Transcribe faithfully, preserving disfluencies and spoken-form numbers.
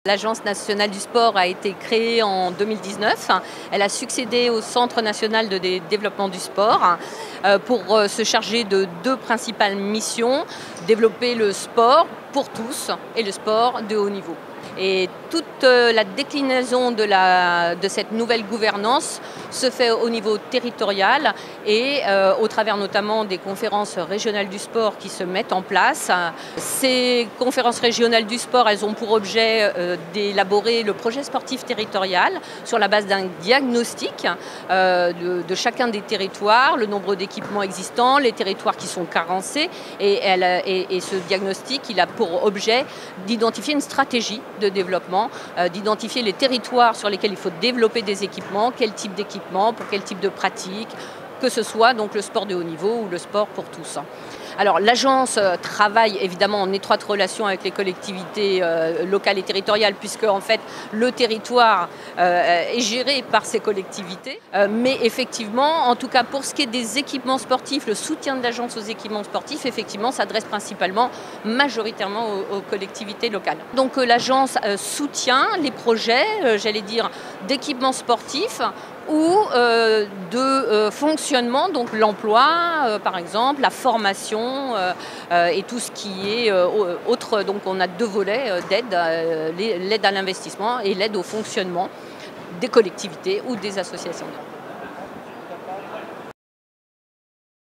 L'Agence nationale du sport a été créée en deux mille dix-neuf. Elle a succédé au Centre national de développement du sport pour se charger de deux principales missions: développer le sport pour tous et le sport de haut niveau. Et toute la déclinaison de, la, de cette nouvelle gouvernance se fait au niveau territorial et euh, au travers notamment des conférences régionales du sport qui se mettent en place. Ces conférences régionales du sport, elles ont pour objet euh, d'élaborer le projet sportif territorial sur la base d'un diagnostic euh, de, de chacun des territoires, le nombre d'équipements existants, les territoires qui sont carencés. Et, elle, et, et ce diagnostic, il a pour objet d'identifier une stratégie de développement, euh, d'identifier les territoires sur lesquels il faut développer des équipements, quel type d'équipement, pour quel type de pratique, que ce soit donc le sport de haut niveau ou le sport pour tous. Alors l'agence travaille évidemment en étroite relation avec les collectivités euh, locales et territoriales, puisque en fait le territoire euh, est géré par ces collectivités. Euh, mais effectivement, en tout cas pour ce qui est des équipements sportifs, le soutien de l'agence aux équipements sportifs, effectivement, s'adresse principalement, majoritairement aux, aux collectivités locales. Donc euh, l'agence euh, soutient les projets, euh, j'allais dire, d'équipements sportifs ou euh, de euh, fonctionnement, donc l'emploi euh, par exemple, la formation euh, euh, et tout ce qui est euh, autre. Donc on a deux volets euh, d'aide, euh, l'aide à l'investissement et l'aide au fonctionnement des collectivités ou des associations.